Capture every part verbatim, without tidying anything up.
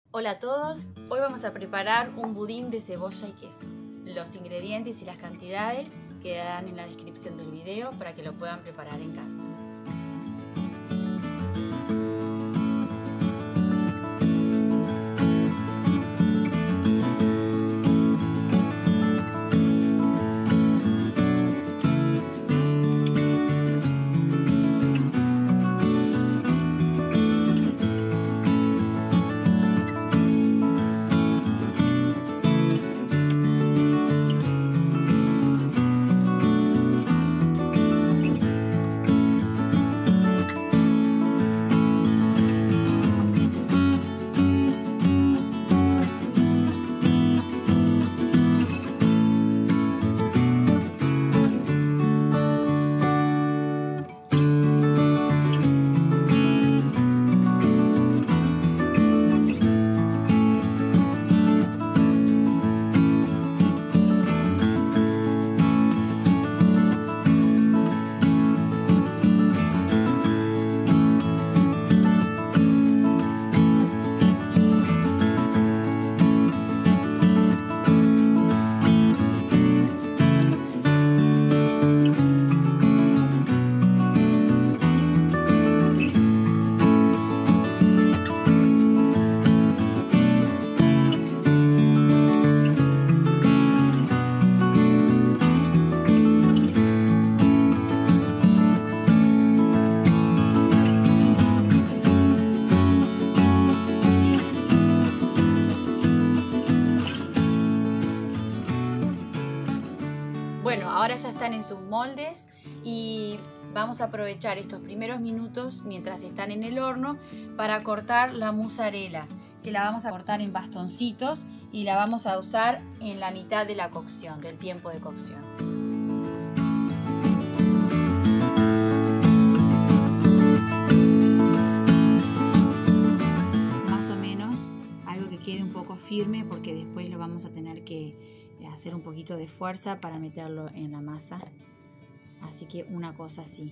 Hola a todos, hoy vamos a preparar un budín de cebolla y queso. Los ingredientes y las cantidades quedarán en la descripción del video para que lo puedan preparar en casa. Bueno, ahora ya están en sus moldes y vamos a aprovechar estos primeros minutos mientras están en el horno para cortar la mozzarella, que la vamos a cortar en bastoncitos y la vamos a usar en la mitad de la cocción, del tiempo de cocción. Más o menos algo que quede un poco firme porque después lo vamos a tener que hacer un poquito de fuerza para meterlo en la masa, así que una cosa así.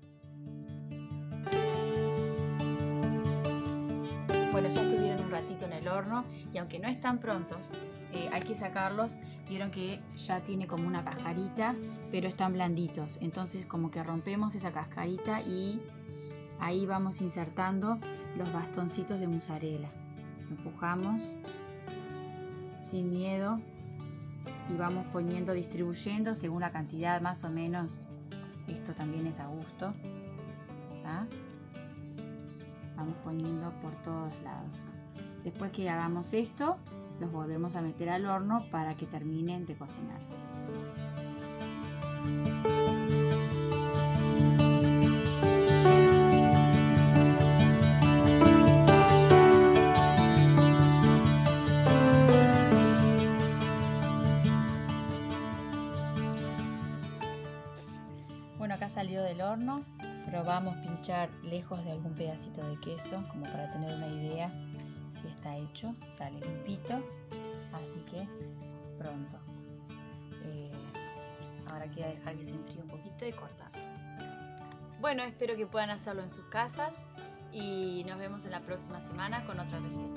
Bueno, ya estuvieron un ratito en el horno y aunque no están prontos, eh, hay que sacarlos. Vieron que ya tiene como una cascarita, pero están blanditos, entonces como que rompemos esa cascarita y ahí vamos insertando los bastoncitos de mozzarella. Empujamos sin miedo y vamos poniendo, distribuyendo según la cantidad más o menos. Esto también es a gusto, ¿tá? Vamos poniendo por todos lados. Después que hagamos esto, los volvemos a meter al horno para que terminen de cocinarse. Bueno, acá salió del horno, probamos pinchar lejos de algún pedacito de queso como para tener una idea si está hecho, sale limpito, así que pronto. Eh, ahora queda dejar que se enfríe un poquito y cortar. Bueno, espero que puedan hacerlo en sus casas y nos vemos en la próxima semana con otra receta.